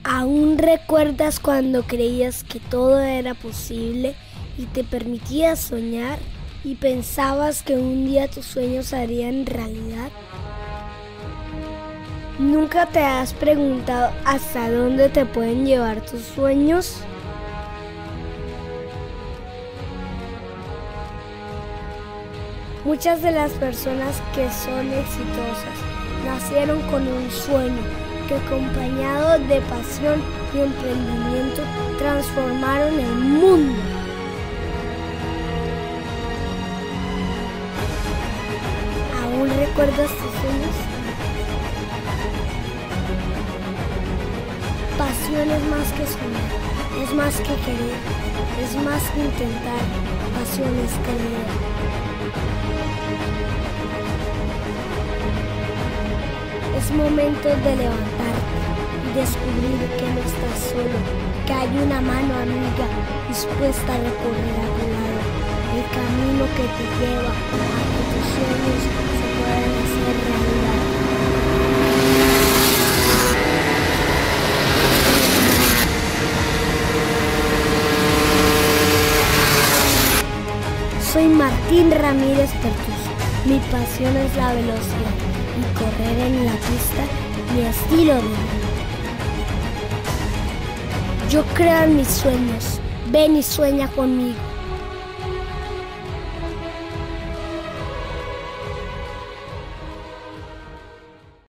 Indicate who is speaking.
Speaker 1: ¿Aún recuerdas cuando creías que todo era posible y te permitías soñar y pensabas que un día tus sueños se harían realidad? ¿Nunca te has preguntado hasta dónde te pueden llevar tus sueños? Muchas de las personas que son exitosas nacieron con un sueño que, acompañado de pasión y emprendimiento, transformaron el mundo. ¿Aún recuerdas tus sueños? Pasión es más que soñar, es más que querer, es más que intentar. Pasión es creer. Es momento de levantarte y descubrir que no estás solo, que hay una mano amiga dispuesta a recorrer a tu lado el camino que te lleva a que tus sueños se puedan hacer realidad. Soy Martín Ramírez Pertuso. Mi pasión es la velocidad y correr en la pista, mi estilo de vida. Yo creo en mis sueños. Ven y sueña conmigo.